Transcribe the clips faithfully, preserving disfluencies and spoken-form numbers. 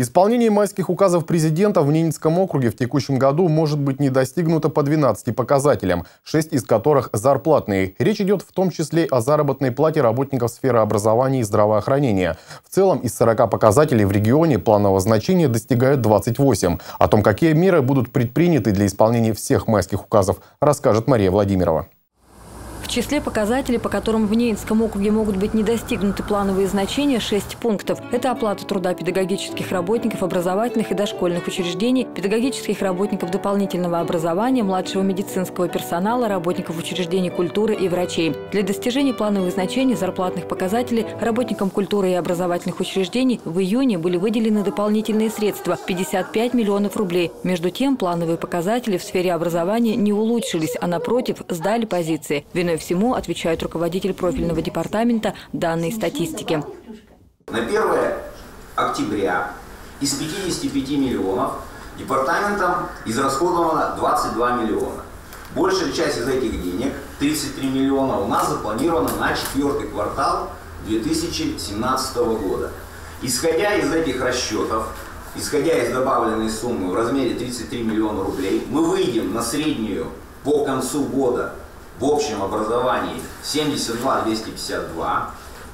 Исполнение майских указов президента в Ненецком округе в текущем году может быть не достигнуто по двенадцати показателям, шесть из которых зарплатные. Речь идет в том числе о заработной плате работников сферы образования и здравоохранения. В целом из сорока показателей в регионе планового значения достигают двадцать восемь. О том, какие меры будут предприняты для исполнения всех майских указов, расскажет Мария Владимирова. В числе показателей, по которым в Ненецком округе могут быть не достигнуты плановые значения, шесть пунктов. Это оплата труда педагогических работников образовательных и дошкольных учреждений, педагогических работников дополнительного образования, младшего медицинского персонала, работников учреждений культуры и врачей. Для достижения плановых значений зарплатных показателей работникам культуры и образовательных учреждений в июне были выделены дополнительные средства – пятьдесят пять миллионов рублей. Между тем, плановые показатели в сфере образования не улучшились, а напротив, сдали позиции. Виной всему отвечает руководитель профильного департамента данной статистики. На первое октября из пятидесяти пяти миллионов департаментом израсходовано двадцать два миллиона. Большая часть из этих денег, тридцать три миллиона, у нас запланирована на четвертый квартал две тысячи семнадцатого года. Исходя из этих расчетов, исходя из добавленной суммы в размере тридцать три миллиона рублей, мы выйдем на среднюю по концу года в общем образовании семьдесят два двести пятьдесят два,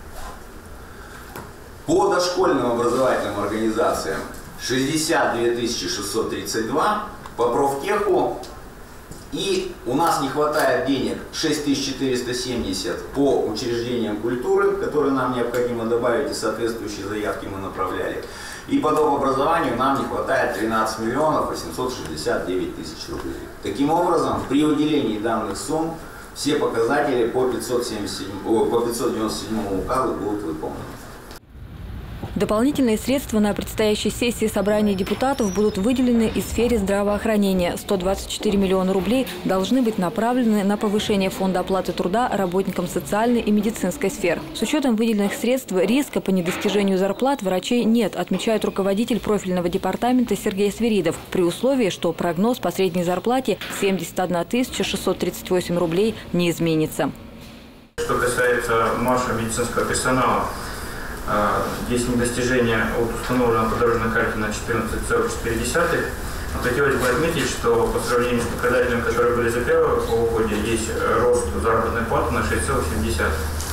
по дошкольным образовательным организациям шестьдесят две тысячи шестьсот тридцать два, по профтеху, и у нас не хватает денег шесть тысяч четыреста семьдесят по учреждениям культуры, которые нам необходимо добавить, и соответствующие заявки мы направляли. И по образованию нам не хватает тринадцать миллионов восемьсот шестьдесят девять тысяч рублей. Таким образом, при выделении данных сумм все показатели по пятьсот девяносто седьмому указу будут выполнены. Дополнительные средства на предстоящей сессии собрания депутатов будут выделены и в сфере здравоохранения. сто двадцать четыре миллиона рублей должны быть направлены на повышение фонда оплаты труда работникам социальной и медицинской сфер. С учетом выделенных средств риска по недостижению зарплат врачей нет, отмечает руководитель профильного департамента Сергей Свиридов, при условии, что прогноз по средней зарплате семьдесят одна тысяча шестьсот тридцать восемь рублей не изменится. Что касается младшего медицинского персонала, здесь недостижение от установленного по дорожной карте на четырнадцать целых четыре десятых. Хотелось бы отметить, что по сравнению с показателями, которые были за первое полугодие, есть рост заработной платы на шесть целых семь десятых.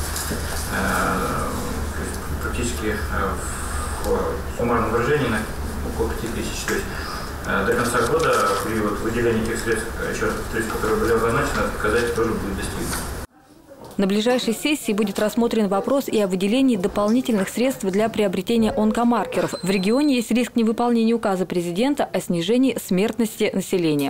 Практически в суммарном выражении на около пяти тысяч. То есть до конца года при вот выделении тех средств, еще раз повторюсь, которые были обозначены, этот показатель тоже будет достигнут. На ближайшей сессии будет рассмотрен вопрос и о выделении дополнительных средств для приобретения онкомаркеров. В регионе есть риск невыполнения указа президента о снижении смертности населения.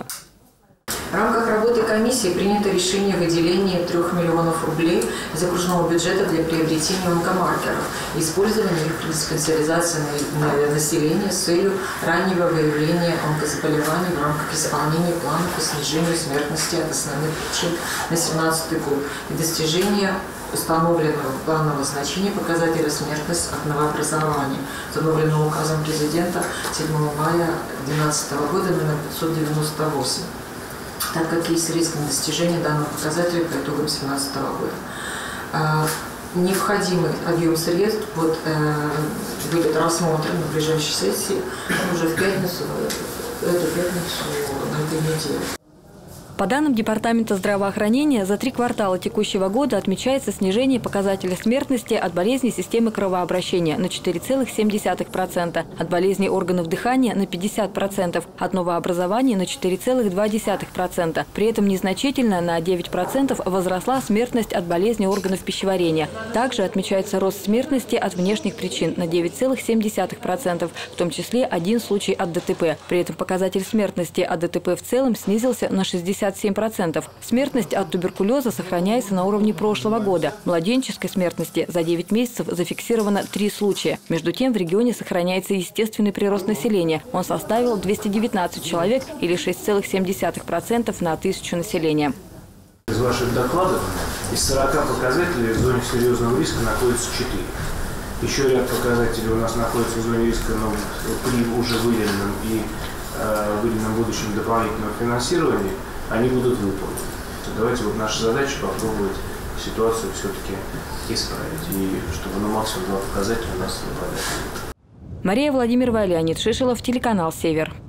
В рамках работы комиссии принято решение о выделении трёх миллионов рублей из окружного бюджета для приобретения онкомаркеров и использования их при диспансеризации населения с целью раннего выявления онкозаболеваний в рамках исполнения плана по снижению смертности от основных причин на две тысячи семнадцатый год и достижения установленного планового значения показателя смертность от новообразования, установленного указом президента седьмого мая две тысячи двенадцатого года номер пятьсот девяносто восемь. Так как есть риск недостижения данного показателя по итогам две тысячи семнадцатого года. Необходимый объем средств вот, э, будет рассмотрен на ближайшей сессии уже в пятницу, эту пятницу на этой неделе. По данным Департамента здравоохранения, за три квартала текущего года отмечается снижение показателя смертности от болезней системы кровообращения на четыре целых семь десятых процента, от болезней органов дыхания на пятьдесят процентов, от новообразования на четыре целых два десятых процента. При этом незначительно на девять процентов возросла смертность от болезней органов пищеварения. Также отмечается рост смертности от внешних причин на девять целых семь десятых процента, в том числе один случай от ДТП. При этом показатель смертности от ДТП в целом снизился на шестьдесят семь процентов. Смертность от туберкулеза сохраняется на уровне прошлого года. Младенческой смертности за девять месяцев зафиксировано три случая. Между тем, в регионе сохраняется естественный прирост населения. Он составил двести девятнадцать человек или шесть целых семь десятых процента на тысячу населения. Из ваших докладов из сорока показателей в зоне серьезного риска находится четыре. Еще ряд показателей у нас находится в зоне риска, но при уже выделенном и э, выделенном будущем дополнительном финансировании они будут выполнены. Давайте вот наша задача попробовать ситуацию все-таки исправить, и чтобы на максимум два показателя у нас совпадали. Мария Владимирова, Леонид Шишелов, телеканал «Север».